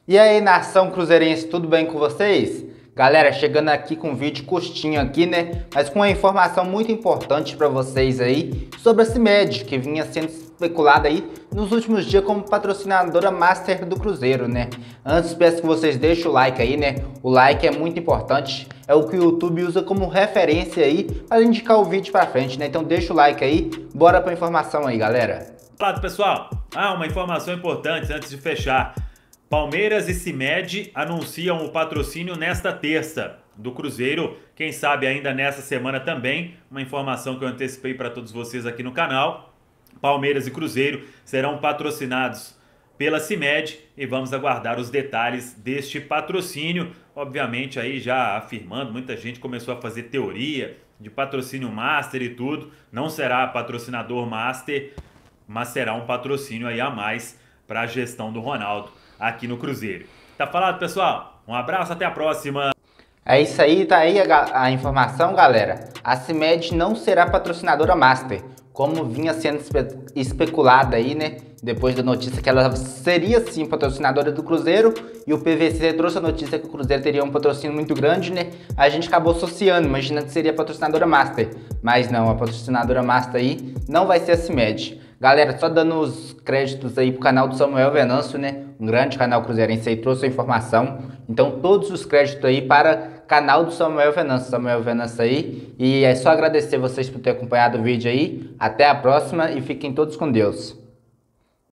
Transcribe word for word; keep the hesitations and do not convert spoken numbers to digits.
E aí, nação cruzeirense, tudo bem com vocês? Galera, chegando aqui com um vídeo curtinho aqui, né? Mas com uma informação muito importante para vocês aí sobre a CIMED, que vinha sendo especulada aí nos últimos dias como patrocinadora master do Cruzeiro, né? Antes, peço que vocês deixem o like aí, né? O like é muito importante, é o que o YouTube usa como referência aí para indicar o vídeo para frente, né? Então deixa o like aí, bora para a informação aí, galera. Fala, pessoal. Ah, uma informação importante antes de fechar. Palmeiras e CIMED anunciam o patrocínio nesta terça do Cruzeiro, quem sabe ainda nessa semana também, uma informação que eu antecipei para todos vocês aqui no canal. Palmeiras e Cruzeiro serão patrocinados pela CIMED e vamos aguardar os detalhes deste patrocínio. Obviamente aí já afirmando, muita gente começou a fazer teoria de patrocínio master e tudo. Não será patrocinador master, mas será um patrocínio aí a mais para a gestão do Ronaldo aqui no Cruzeiro. Tá falado, pessoal? Um abraço, até a próxima! É isso aí, tá aí a, a informação, galera. A CIMED não será patrocinadora master, como vinha sendo espe especulada aí, né? Depois da notícia que ela seria sim patrocinadora do Cruzeiro, e o P V C trouxe a notícia que o Cruzeiro teria um patrocínio muito grande, né? A gente acabou associando, imaginando que seria patrocinadora master. Mas não, a patrocinadora master aí não vai ser a CIMED. Galera, só dando os créditos aí pro canal do Samuel Venâncio, né? Um grande canal cruzeirense aí, trouxe a informação. Então, todos os créditos aí para canal do Samuel Venâncio, Samuel Venâncio aí. E é só agradecer vocês por ter acompanhado o vídeo aí. Até a próxima e fiquem todos com Deus.